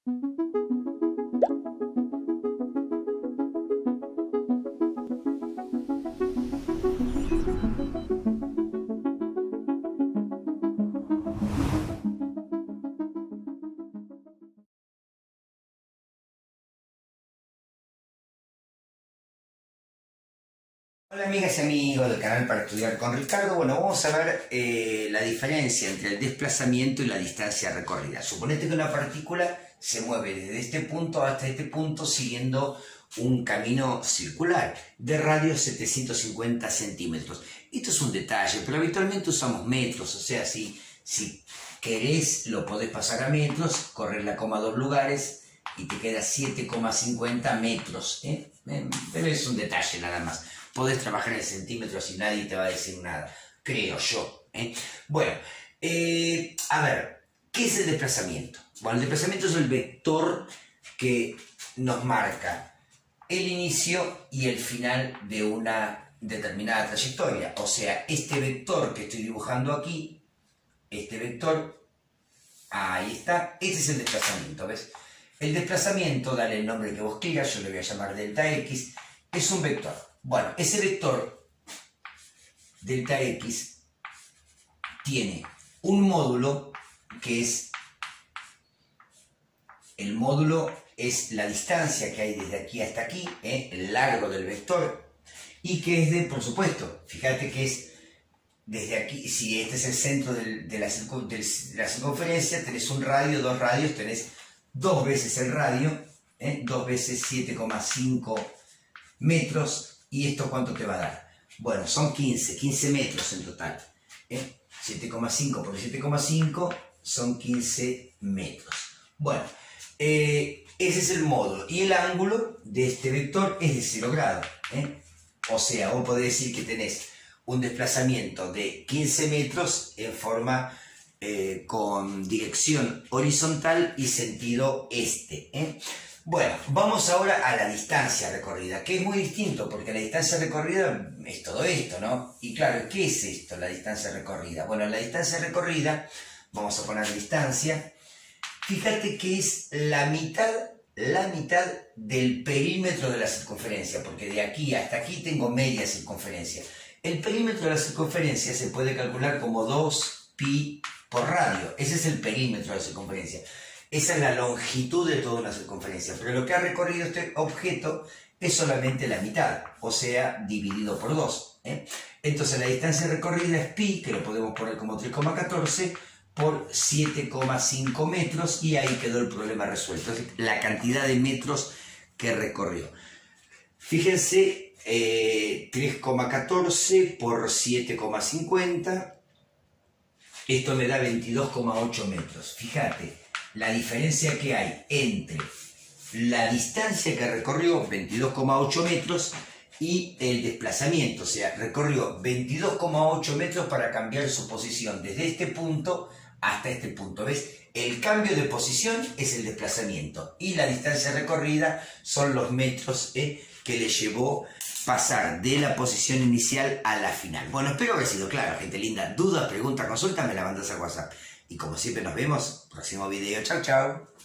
Hola amigas y amigos del canal para estudiar con Ricardo. Bueno, vamos a ver la diferencia entre el desplazamiento y la distancia recorrida. Suponete que una partícula se mueve desde este punto hasta este punto siguiendo un camino circular de radio 750 centímetros. Esto es un detalle, pero habitualmente usamos metros, o sea, si querés lo podés pasar a metros, correr la coma a 2 lugares y te queda 7,50 metros. Pero es un detalle nada más. Podés trabajar en centímetros y nadie te va a decir nada, creo yo. Bueno, a ver, ¿qué es el desplazamiento? Bueno, el desplazamiento es el vector que nos marca el inicio y el final de una determinada trayectoria. O sea, este vector que estoy dibujando aquí, este vector, ahí está, este es el desplazamiento, ¿ves? El desplazamiento, dale el nombre que vos quieras, yo le voy a llamar delta X, es un vector. Bueno, ese vector delta X tiene un módulo que es, el módulo es la distancia que hay desde aquí hasta aquí, el largo del vector, y que es de, por supuesto, fíjate que es desde aquí, si este es el centro de la circunferencia, tenés un radio, 2 radios, tenés 2 veces el radio, 2 veces 7,5 metros. ¿Y esto cuánto te va a dar? Bueno, son 15 metros en total. 7,5 por 7,5 son 15 metros. Bueno, ese es el módulo. Y el ángulo de este vector es de 0 grados. O sea, vos podés decir que tenés un desplazamiento de 15 metros en forma con dirección horizontal y sentido este. Bueno, vamos ahora a la distancia recorrida, que es muy distinto, porque la distancia recorrida es todo esto, ¿no? Y claro, ¿qué es esto, la distancia recorrida? Bueno, la distancia recorrida, vamos a poner distancia, fíjate que es la mitad del perímetro de la circunferencia, porque de aquí hasta aquí tengo media circunferencia. El perímetro de la circunferencia se puede calcular como 2pi por radio, ese es el perímetro de la circunferencia. Esa es la longitud de toda una circunferencia, pero lo que ha recorrido este objeto es solamente la mitad, o sea, dividido por 2. Entonces la distancia recorrida es pi, que lo podemos poner como 3,14, por 7,5 metros, y ahí quedó el problema resuelto, es la cantidad de metros que recorrió. Fíjense, 3,14 por 7,50, esto me da 22,8 metros. Fíjate la diferencia que hay entre la distancia que recorrió, 22,8 metros, y el desplazamiento. O sea, recorrió 22,8 metros para cambiar su posición desde este punto hasta este punto. ¿Ves? El cambio de posición es el desplazamiento y la distancia recorrida son los metros que le llevó pasar de la posición inicial a la final. Bueno, espero haber sido claro, gente linda. Dudas, preguntas, consultas, me la mandas al WhatsApp. Y como siempre nos vemos, próximo video. Chau, chau.